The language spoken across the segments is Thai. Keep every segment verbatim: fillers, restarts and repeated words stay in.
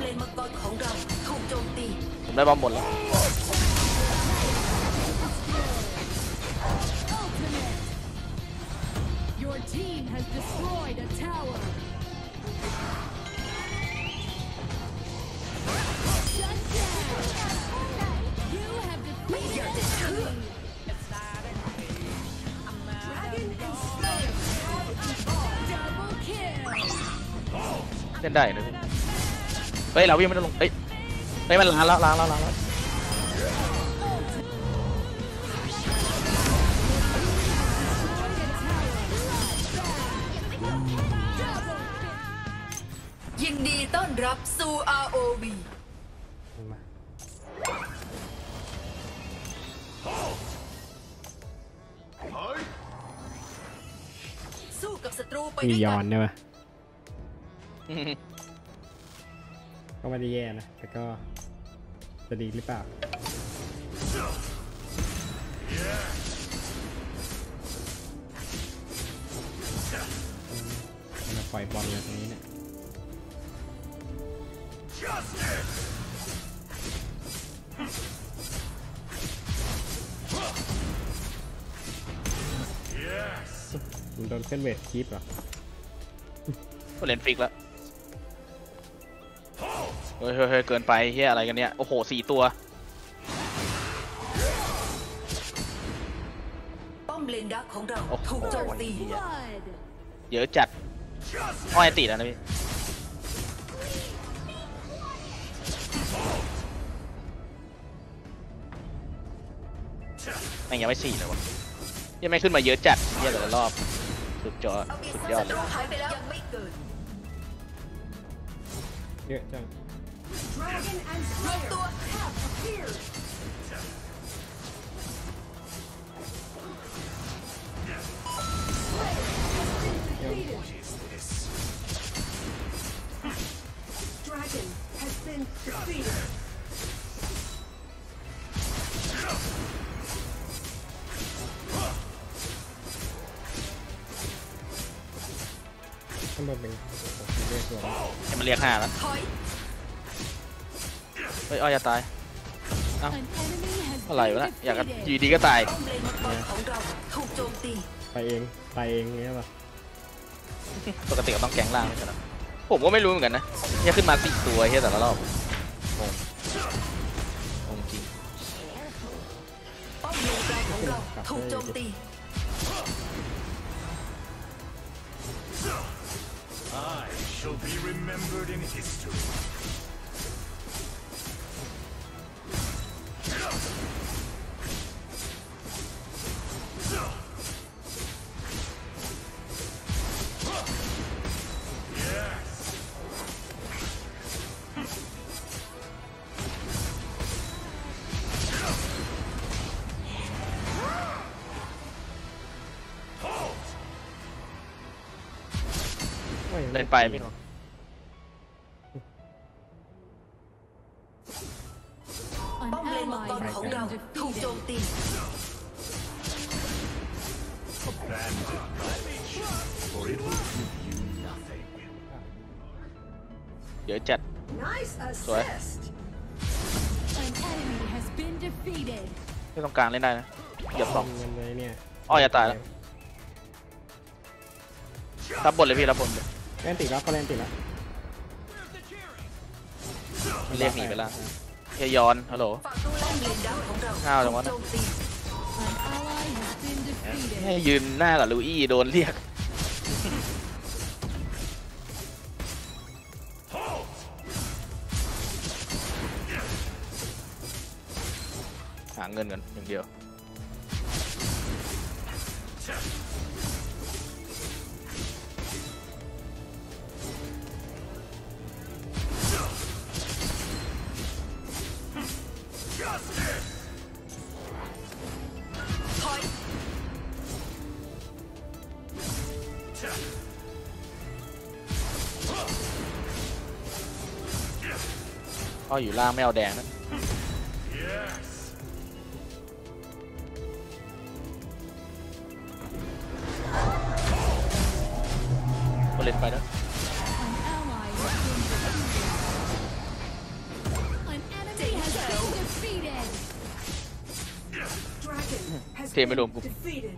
เลนมังกรของเราถูกโจมตีผมได้บอมหมดแล้วเล่นได้นะพี่เฮ้ยเราวิ่งไม่ต้องลงเฮ้ยเฮ้ยมันล้างแล้วล้างแล้วล้างแล้วยินดีต้อนรับสู่ อาร์ โอ วี สู้กับศัตรูไปด้วยกันย้อนเนี่ยก็ไม่ได้แย่นะแต่ก็จะดีหรือเปล่ามาปล่อยบอลเลยตรงนี้เนี่ยมันโดนเคลื่อนเวทคีปเหรอก็เล่นฟิกแล้วเฮ้ยเฮ้ยเกินไปเฮียอะไรกันเนี่ยโอ้โหสี่ตัวป้อมเลนดักของเราถูกโจมตีเยอะจัดอ้อยติดแล้วนะพี่แม่งยังไม่สี่เลยวะยังไม่ขึ้นมาเยอะจัดเฮียแต่ละรอบสุดยอดสุดยอดเลยเยอะจังข้างบนเป็นเรียกตัวให้มันเรียกห้าแล้วเฮ้ยอ้อยจะตายเอ้าอะไรวะนะอยากอยู่ดีก็ตายไปเองไปเองเงี้ยป่ะปกติก็ต้องแกงล่างใช่ไหมผมก็ไม่รู้เหมือนกันนะเนี่ยขึ้นมาสี่ตัวเฮียแต่ละรอบงงงงจริงถูกโจมตี shall be remembered in history. เล่นไปพี่น้องป้อมเลนมังกรของเราถูกโจมตีเยอะจัดสวยไม่ต้องการเล่นได้นะเหยียบสองอ้ออย่าตายแล้วรับบทเลยพี่รับบทเลยเล่นติดแล้วเขาเล่นติดแล้วเรียกหนีไปแล้วเฮยอนฮัลโหลข้าวจังวะนะให้ยืนหน้ากับลูอี้โดนเรียกหาเงินกันอย่างเดียวก็อยู่ล่างไม่เอาแดงนะก็เล่นไปนะ defeated. Dragon has เทไม่รวมกู defeated.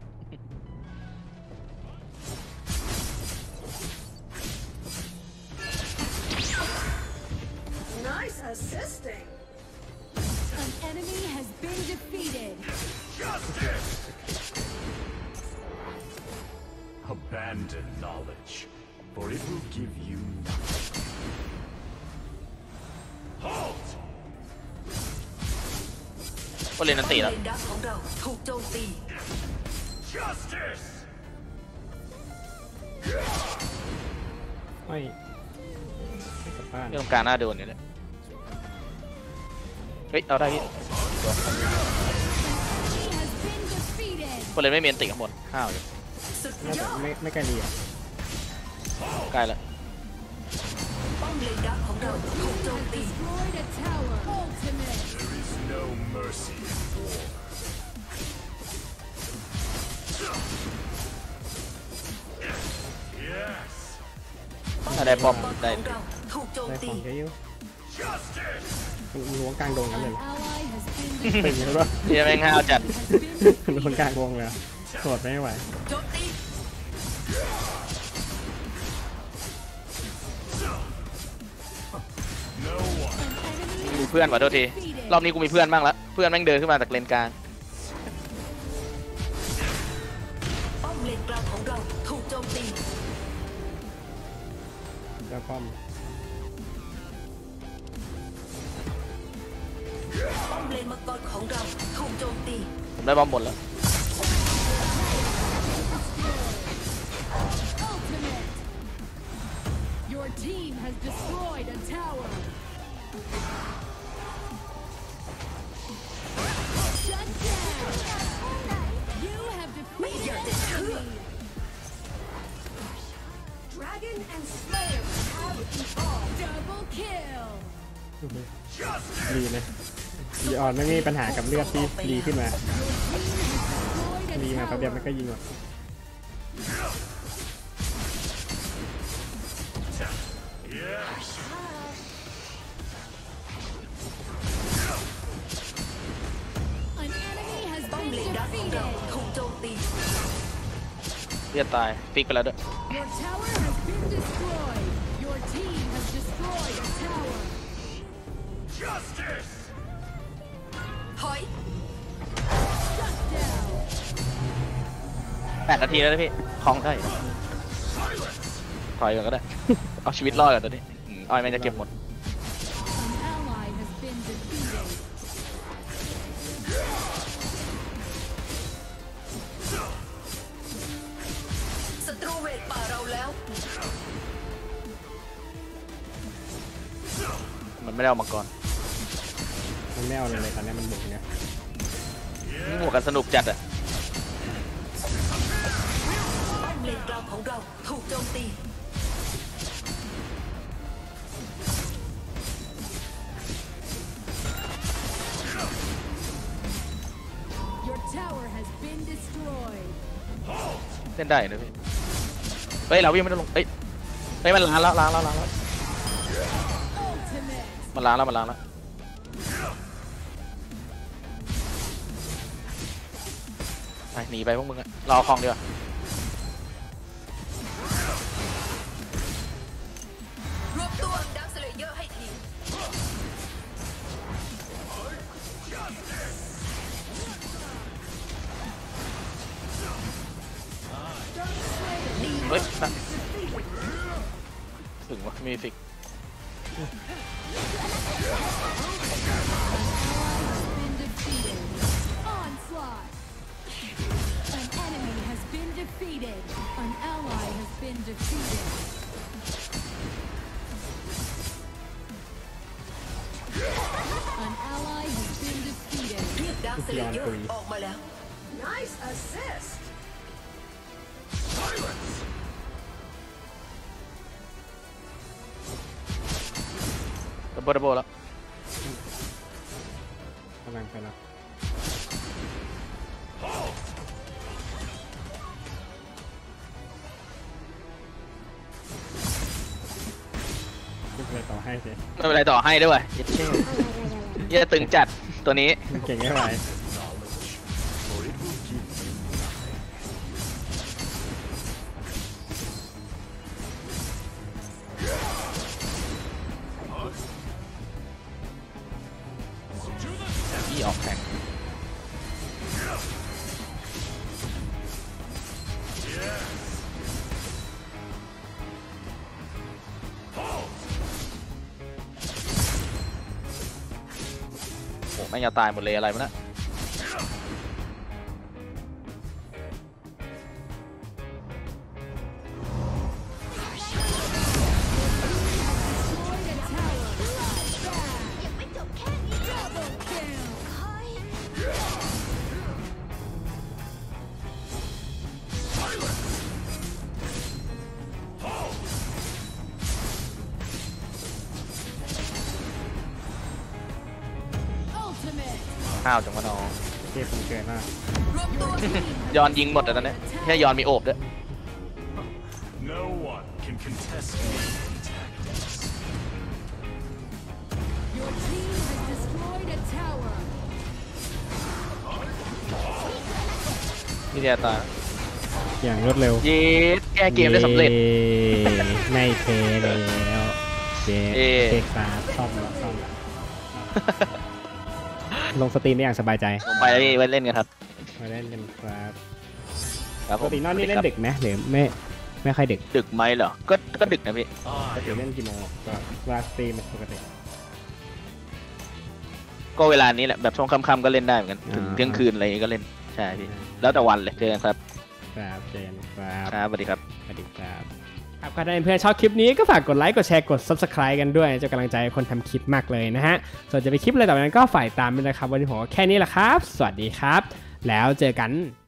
Nice assisting. An enemy has been defeated. Justice! Abandon knowledge, for it will give you nothing. Halt! ก็เล่นนันตีเลแล้วนดักของเราถูกโจมตี Justice! ไม่ไม่กลับบ้านเรื่องการหน้าโดนนี่แหละเฮ้ยเอาได้พี่ He has been defeated. ก็เล่นไม่เมียนติข้างบนห้าวอยู่สุดน่าย จะอดไม่ไม่ไกลดีอ่ะใกล้แล้วป้อมเลนดักของเราถูกโจมตี Destroyed a tower. Ultimate. There is no mercy in war. Yes! ถ้าได้ป้อมบอลได้ของเราถูกโจมได้ขตีองเยอะอยู่ Justice! มันล้วงกลางดงกันเล An ย ally has been เป็น defeated. อย่างนี้ป่ะเฮียแม่งห้าวจัด Has been ล้วง defeated. กลางวงเลยอะโกรธไม่ไหวโจมตี No one. An enemy มีเพื่อนว่ะโทษที รอบนี้กูมีเพื่อนบ้างละเพื่อนแม่งเดินขึ้นมาจากเลนกลางป้อมเลนกลางของเราถูกโจมตีแล้วป้อมป้อมเลนมังกรของเราถูกโจมตีผมได้บอมหมดแล้ว ultimate. Your team has destroyed a tower. Shut down. You have defeated an enemy. Dragon and Slayer have evolved. Double kill. ดีเลยดีออนไม่มีปัญหากับเลือดที่ดีขึ้นมา Your team has destroyed a ดีมาแป๊บเดียวมัน tower. ก็ยิงหมด Yes! An enemy has ป้อม been เลนดักของเรา defeated. ถูกโจมตีเลือดตายฟิกไปแล้วด้วย Your tower has been destroyed. Your team has destroyed a tower. Justice! ถอย Shut down. แปดนาทีแล้วนะพี่คลองได้อยู่ Silence! ถอยก่อนก็ได้ เอาชีวิตรอดก่อนตัวนี้อืมอ้อยแม่งจะเก็บหมด An ally has been defeated. ศัตรูเวทป่าเราแล้วมันไม่ได้เอามังกรมันไม่เอาเลยเลยตอนนี้มันบุกเนี่ยนี่หัวกันสนุกจัดอะป้อมเลนกลางของเราถูกโจมตี Your tower has been destroyed. เล่นได้นะพี่เฮ้ยเราวิ่งไม่ได้ลงเฮ้ยเฮ้ยมันล้างแล้วล้างแล้วล้างแล้ว Ultimate. มันล้างแล้วมันล้างแล้วไปหนีไปพวกมึงอะรอคลองดีกว่ารวบตัวดักสเลเยอร์ให้ทีเฮ้ยนะถึงวะมีฟิก Been defeated. Onslaught. An enemy has been defeated. An ally has been defeated. An ally has been defeated. เรียกดักสเลเยอร์ออกมาแล้ว Nice assist. Silence! ดับเบิลดับเบิลแล้วกำลังไปแล้ว Halt! ไม่เป็นไรต่อให้สิไม่เป็นไรต่อให้ด้วยเย็ดเช่เหี้ยตึงจัดตัวนี้เก่งไม่ไหว For it will give you พี่ออกแข่งโอ้ไม่งจะตายหมดเลยอะไรวะเนะยังไม่จบแค่นี้ Double kill ข้าวจังวะน้องเทพผมเกินมากรวมตัวทีมยอนยิงหมดแต่ตอนนี้แค่ยอนมีโอบด้วย no one can contest me in tactics. Your team has destroyed a tower. นี่เดียตาอย่างรวดเร็วเย็ดแก้เกมได้สำเร็จย้ไม่เทแล้วเจ๊เอ๊ะเทครับซ่อมซ่อมลงสตรีมได้อย่างสบายใจผมไปไปเล่นกันครับมาเล่นกันครับครับปผกมตินอนนี่เล่นดึกไหมหรือไม่ไม่ค่อยดึกดึกไหมเหรอ ก็ก็ดึกนะพี่ปก I ติ am เล่นกี่โมงก็เวลาสตรีมปกติก็เวลานี้แหละแบบช่วงค่ำๆก็เล่นได้เหมือนกันถึงอ่าเที่ยงคืนอะไรอย่างงี้ก็เล่นใช่พี่แล้วแต่วันเลยเจอกันครับครับเจนครับครับสวัสดีครับสวัสดีครับครับก็ได้เพื่อนชอบคลิปนี้ก็ฝากกดไลค์กดแชร์กด ซับสไครบ์ กันด้วยจะกำลังใจคนทำคลิปมากเลยนะฮะส่วนจะไปคลิปอะไรต่อไปนั้นก็ฝ่ายตามไปนะครับวันนี้ผมก็แค่นี้แหละครับ สวัสดีครับ แล้วเจอกัน